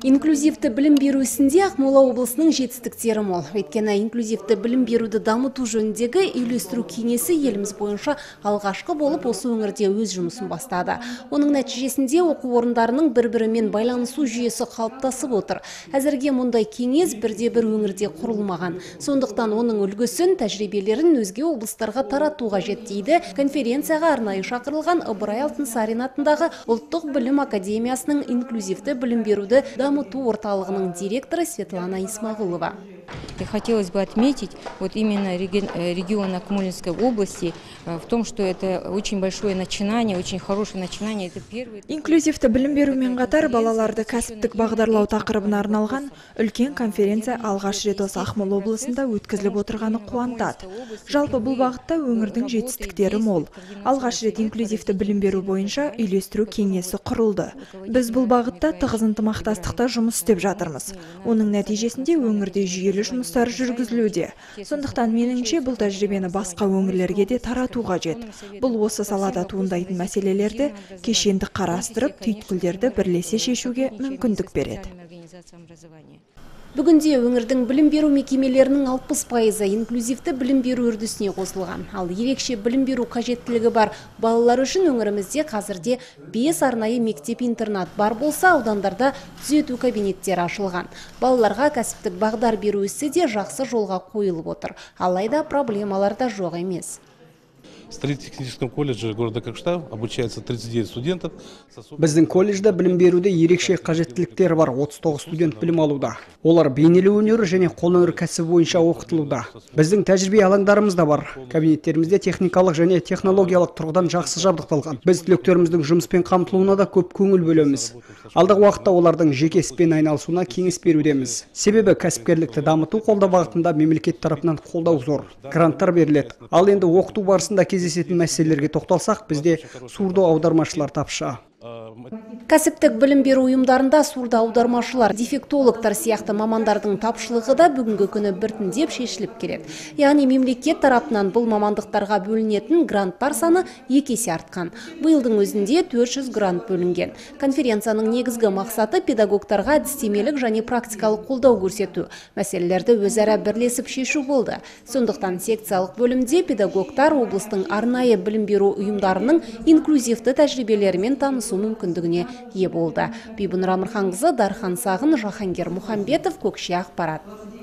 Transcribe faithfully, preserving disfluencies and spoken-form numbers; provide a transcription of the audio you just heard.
Инклюзивті білім беру ісінде Ақмола облысының жетістіктері мол. Өйткені инклюзивті білім беруді дамыту жөніндегі үйлестіру кеңесі еліміз бойынша алғашқы болып осы өңірде өз жұмысын бастады. Оның нәтижесінде оқу орындарының бір-бірімен байланысу жүйесі қалыптасып отыр. Әзірге мұндай кеңес бірде-бір өңірде құрылмаған. Сондықтан оның үлгісін, тәжірибелерін өзге облыстарға таратуға қажет дейді конференцияға арнайы шақырылған Ыбырай Алтынсарин атындағы Ұлттық білім академиясының инклюзивті білім беруді дамыту орталығының директоры Светлана Исмағұлова. И хотелось бы отметить вот именно регион Акмолинской области в том, что это очень большое начинание, очень хорошее начинание. Это первый. Инклюзивті білім берумен қатар балаларды кәсіптік бағдарлау тақырыбына арналған үлкен конференция алғаш рет осы Ақмола облысында өткізіліп отырғаны қуантады. Жалпы бұл бағытта өңірдің жетістіктері мол. Алғаш рет инклюзивті білім беру бойынша үйлестіру кеңесі құрылды. Біз бұл бағытта тығыз ынтымақтастықта жұмыс істеп жатырмыз. Оның нәтижесінде өңірде жүйелі жұмыстар жүргізілуде. Сондықтан меніңше бұл тәжірибені басқа өңірлерге де тарату қажет. Бұл осы салада туындайтын мәселелерді кешенді қарастырып, түйткілдерді бірлесе шешуге мүмкіндік береді. Бүгінде өңірдің білім беру мекемелерінің алпыс пайызы инклюзивті білім беру үрдісіне қосылған. Ал ерекше білім беру қажеттілігі бар балалар үшін өңірімізде қазірде бес арнайы мектеп-интернат бар болса, аудандарда түзету кабинеттері ашылған. Балаларға кәсіптік бағдар беру ісі де жақсы жолға қойылып отыр. Алайда проблемалар да жоқ емес. В строительно-техническом колледже города Кокшта обучается тридцать девять студентов. Біздің колледжда білім беруде ерекше қажеттіліктер бар отыз тоғыз студент білім алуда. Олар бейнелеу өнері және қолөнер кәсібі бойынша оқытылуда. Біздің тәжірибе алаңдарымыз да бар. Кабинеттерімізде техникалық және технологиялық тұрғыдан жақсы жабдықталған. Біз түлектеріміздің жұмыспен қамтылуына да көп көңіл бөлеміз. Алдағы уақытта олардың жеке іспен айналысуына кеңес берудеміз. Себебі кәсіпкерлікті дамыту қолдау бағытында мемлекет тарапынан қолдау зор. Гранттар беріледі. Ал енді оқыту барысында кездесетін мәселелерге тоқталсақ, бізде сурдо аудармашылар тапшы. Кәсіптік білім беру ұйымдарында сурдо аудармашылар, дефектологтар сияқты мамандардың тапшылығы да бүгінгі күні біртіндеп шешіліп келеді. Яғни мемлекет тарапынан бұл мамандықтарға бөлінетін гранттар саны екі есе артқан. Биылдың өзінде төрт жүз грант бөлінген. Конференцияның негізгі мақсаты педагогтарға әдістемелік және практикалық қолдау көрсету, мәселелерді өзара бірлесіп шешу болды. Сондықтан секциялық бөлімде педагогтар облыстың арнайы білім беру ұйымдарының инклюзивті тәжірибелерімен танысу мүмкіндігіне ие болды. Бибінұр Амырханқызы, Дархан Сағын, Жахангер Мұхамбетов, Көкше Ақпарат.